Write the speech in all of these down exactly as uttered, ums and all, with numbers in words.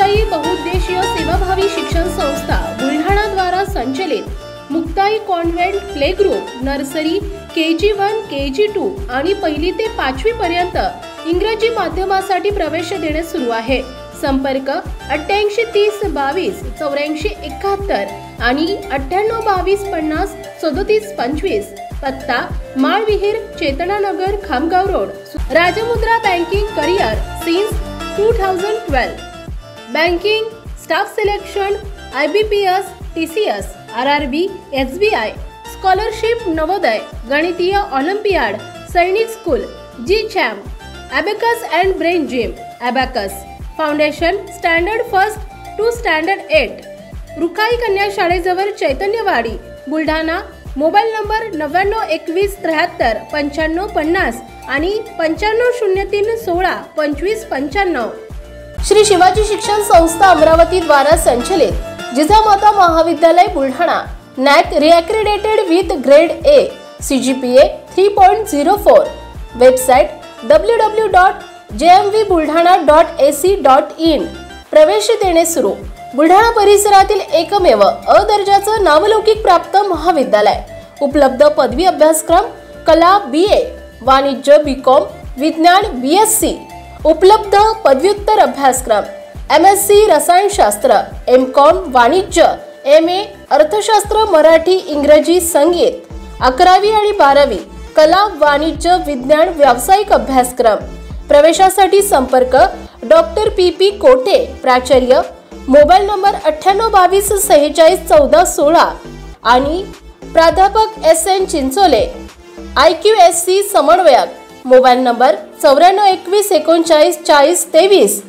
मुक्ताई बहुउद्देशीय सेवाभावी शिक्षण संस्था बुलढाणा द्वारा संचलित Muktai convent play group nursery K G one K G two आणि पहिली ते पाचवी पर्यंत इंग्रजी माध्यमासाठी प्रवेश देणे सुरू आहे। संपर्क अठ्ठ्याऐंशी तीस बावीस चौऱ्याऐंशी एकाहत्तर आणि अठ्ठ्याण्णव बावीस पन्नास सदोतीस पंचवीस। पत्ता Malvihir Chetananagar Khamgaon road. Rajmudra banking career since two thousand twelve. Banking staff selection I B P S T C S R R B S B I scholarship Navodaya गणितीय olympiad Sainik school G champ abacus and brain gym abacus foundation standard first two standard eight Rukhai कन्या शाळेजवळ Chaitanyawadi Buldhana. Mobile number नव्याण्णव एकवीस त्र्याहत्तर पंच्याण्णव पन्नास आणि पंच्याण्णव शून्य तीन सोळा पंचवीस पंच्याण्णव। श्री शिवाजी शिक्षण संस्था अमरावती द्वारा संचलित जिजामाता महाविद्यालय Buldhana NAAC reaccredited with grade A C G P A three point zero four. Website W W dot J M V Buldhana dot A C dot in. प्रवेश देणे सुरू। बुलढाणा परिसरातील एकमेव अ दर्जाचं नावलौकिक प्राप्त महाविद्यालय। उपलब्ध पदवी अभ्यासक्रम कला बी ए वाणिज्य बी कॉम विज्ञान बी एस सी। उपलब्ध पदव्युत्तर अभ्यासक्रम एम एस सी रसायनशास्त्र एम कॉम वाणिज्य एम ए अर्थशास्त्र मराठी इंग्रजी संगीत। अकरावी आणि बारावी कला वाणिज्य विज्ञान व्यावसायिक अभ्यासक्रम। प्रवेशासाठी संपर्क डॉक्टर पी पी कोटे प्राचार्य। मोबाईल नंबर अठ्ठ्याण्णव बावीस सेहेचाळीस चौदा सोळा आणि प्राध्यापक S N Chinchole I Q S C समन्वयक। मोबाईल नंबर चौऱ्याण्णव एकवीस एकोणचाळीस चाळीस तेवीस।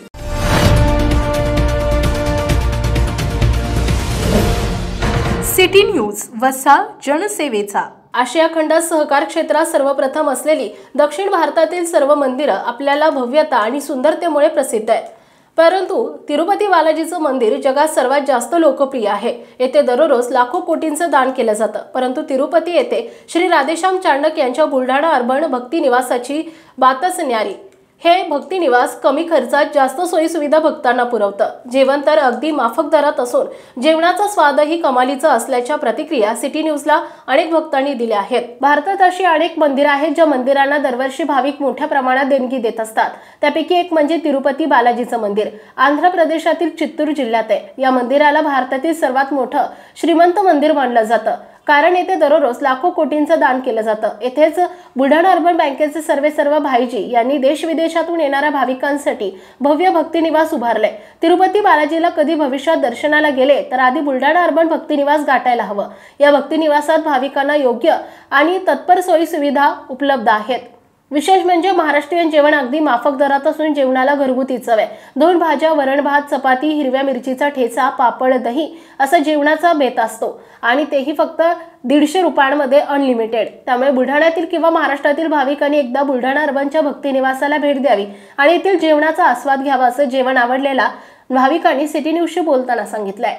सिटी न्यूज वसा जनसेवेचा। आशिया खंडात सहकार क्षेत्रात सर्वप्रथम असलेली दक्षिण भारतातील सर्व मंदिरं आपल्याला भव्यता आणि सुंदरतेमुळे प्रसिद्ध आहेत, परंतु तिरुपती बालाजीचं मंदिर जगात सर्वात जास्त लोकप्रिय आहे। येथे दररोज लाखो कोटींचं दान केलं जातं, परंतु तिरुपती येथे श्री राधेश्याम चांडक यांच्या बुलढाणा अर्बन भक्ती निवासाची बातच न्यारी। हे भक्ती निवास कमी खर्चात जास्त सोयी सुविधा भक्तांना पुरवतं। जेवण तर अगदी माफक दरात असून जेवणाचा स्वादही कमालीचा असल्याच्या प्रतिक्रिया सिटी न्यूजला अनेक भक्तांनी दिल्या आहेत। भारतात अशी अनेक मंदिरं आहेत ज्या मंदिरांना दरवर्षी भाविक मोठ्या प्रमाणात देणगी देत असतात। त्यापैकी एक म्हणजे तिरुपती बालाजीचं मंदिर आंध्र प्रदेशातील चित्तूर जिल्ह्यात आहे। या मंदिराला भारतातील सर्वात मोठं श्रीमंत मंदिर मानलं जातं, कारण येथे दररोज लाखो कोटींचं दान केलं जातं। येथेच बुलढाणा अर्बन बँकेचे सर्वे सर्व भाईजी यांनी देश विदेशातून येणाऱ्या भाविकांसाठी भव्य भक्ती निवास उभारले। तिरुपती बालाजीला कधी भविष्यात दर्शनाला गेले तर आधी बुलढाणा अर्बन भक्ती निवास गाठायला हवं। या भक्ती निवासात भाविकांना योग्य आणि तत्पर सोयी सुविधा उपलब्ध आहेत। विशेष म्हणजे महाराष्ट्रीयन जेवण अगदी माफक दरात असून जेवणाला घरगुती चव आहे। दोन भाज्या वरण भात चपाती हिरव्या मिरचीचा ठेचा पापड दही असं जेवणाचा बेत असतो आणि तेही फक्त दीडशे रुपयांमध्ये अनलिमिटेड। त्यामुळे बुलढाण्यातील किंवा महाराष्ट्रातील भाविकांनी एकदा बुलढाणा अर्बनच्या भक्ती निवासाला भेट द्यावी आणि येथील जेवणाचा आस्वाद घ्यावा असं जेवण आवडलेला भाविकांनी सिटी न्यूजशी बोलताना सांगितलंय।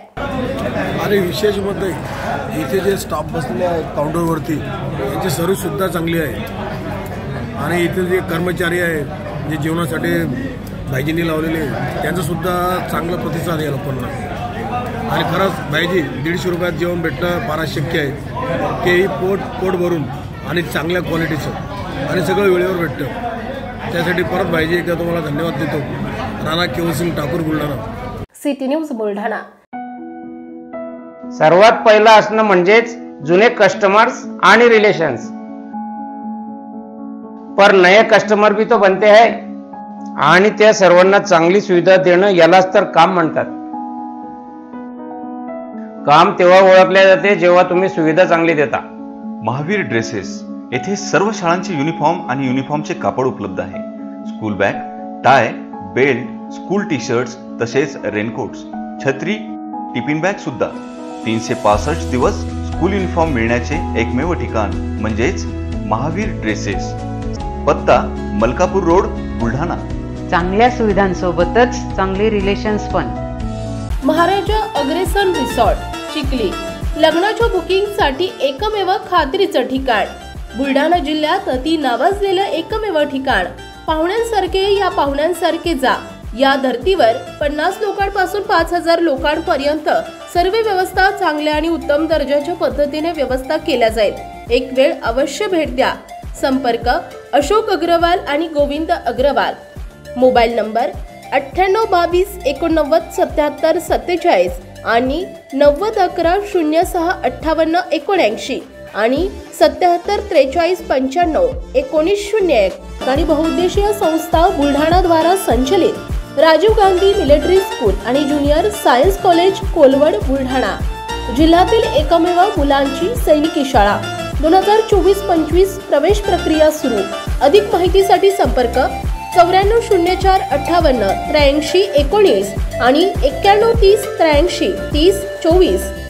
आणि विशेष म्हणजे इथे जे स्टाफ बसलेले आहेत काउंटरवरती यांची सर्व्हिस सुद्धा चांगली आहे आणि इथे जे कर्मचारी आहेत जे जेवणासाठी भाईजींनी लावलेले त्यांचा सुद्धा चांगला प्रतिसाद आहे लोकांना। आणि खरंच भाईजी दीडशे रुपयात जेवण भेटणं फार शक्य आहे, तेही पोट पोट भरून आणि चांगल्या क्वालिटीचं आणि सगळं वेळेवर भेटतं। त्यासाठी परत भाईजी एकदा तुम्हाला धन्यवाद देतो। राणा केवलसिंग ठाकूर बुलढाणा। City news Buldhana. सर्वात पहिलं असणं म्हणजेच जुने कस्टमर्स आणि रिलेशन्स, पर नए कस्टमर भी तो बनते हैं आणि त्या सर्वांना चांगली सुविधा देणं यालाच तर काम म्हणतात। काम तेव्हा ओळखले जाते जेव्हा तुम्ही सुविधा चांगली देता। महावीर ड्रेसेस येथे सर्व शाळांचे युनिफॉर्म आणि युनिफॉर्मचे कापड उपलब्ध आहे। School bag tie belt school T shirts तसेच रेनकोट्स छत्री टिफिन बॅग सुद्धा। तीनशे पासष्ट दिवस स्कूल युनिफॉर्म मिळण्याचे एकमेव ठिकाण म्हणजेच महावीर ड्रेसेस। पत्ता मलकापूर रोड बुलढाणा। चांगल्या सुविधांसोबतच चांगले रिलेशन्स पण। महाराजा अग्रेसन रिसॉर्ट चिखली लग्नाच्या बुकिंग साठी एकमेव खात्रीचं ठिकाण। बुलढाणा जिल्ह्यात अति नावाजलेलं एकमेव ठिकाण। पाहुण्यांसारखे या पाहुण्यांसारखे जा। या धर्तीवर पन्नास लोकांपासून पाच हजार लोकांपर्यंत सर्व व्यवस्था चांगल्या आणि उत्तम दर्जाच्या पद्धतीने व्यवस्था केल्या जाईल. एक वेळ अवश्य भेट द्या. संपर्क अशोक अग्रवाल आणि गोविंद अग्रवाल. मोबाईल नंबर अठ्ठ्याण्णव बावीस एकोणनव्वद सत्याहत्तर सत्तेचाळीस आणि नव्वद अकरा शून्य सहा अठ्ठावन्न एकोणऐंशी आणि सत्याहत्तर त्रेचाळीस पंच्याण्णव एकोणीस शून्य एक. आणि बहुउद्देशीय संस्था बुलढाणा द्वारा संचलित राजीव गांधी मिलिटरी स्कूल आणि junior science college Kolwad Buldhana जिल्ह्यातील एकमेव मुलांची सैनिकी शाळा. दोन हजार चोवीस पंचवीस प्रवेश प्रक्रिया सुरू. अधिक माहितीसाठी संपर्क चौऱ्याण्णव शून्य चार अठ्ठावन्न त्र्याऐंशी एकोणीस आणि एक्क्याण्णव तीस त्र्याऐंशी तीस चोवीस.